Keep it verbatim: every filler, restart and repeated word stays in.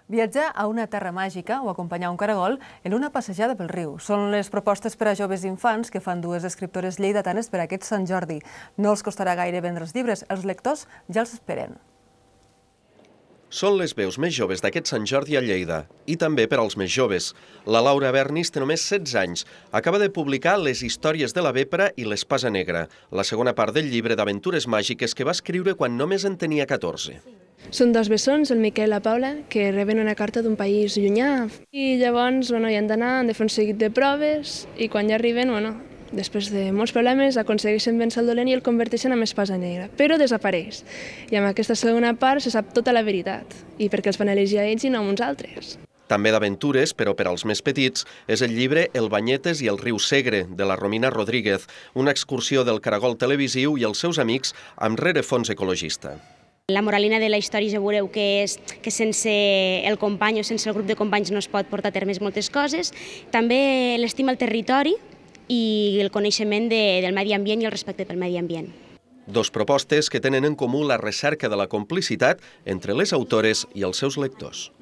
Viatjar a una terra màgica o acompanyar un caragol en una passejada pel riu. Són les propostes per a joves i infants que fan dues escriptores lleidatanes per a aquest Sant Jordi. No els costarà gaire vendre els llibres, els lectors ja els esperen. Són les veus més joves d'aquest Sant Jordi a Lleida, i també per als més joves. La Laura Bernis té només setze anys. Acaba de publicar Les històries de la Vepra i l'Espasa Negra, la segona part del llibre d'aventures màgiques que va escriure quan només en tenia catorze. Són dos bessons, el Miquel i la Paula, que reben una carta d'un país llunyà. I llavors bueno, hi han d'anar, han de fer un seguit de proves, i quan ja arriben, bueno, després de molts problemes, aconsegueixen vèncer el dolent i el converteixen en Espasa Negra, però desapareix. I amb aquesta segona part se sap tota la veritat, i perquè els van elegir a ells i no a uns altres. També d'aventures, però per als més petits, és el llibre El Banyetes i el riu Segre, de la Romina Rodríguez, una excursió del caragol televisiu i els seus amics amb rerefons ecologista. La moralina de la història ja veureu que és que sense el company o sense el grup de companys no es pot portar a terme moltes coses. També l'estima al territori i el coneixement de, del medi ambient i el respecte pel medi ambient. Dos propostes que tenen en comú la recerca de la complicitat entre les autores i els seus lectors.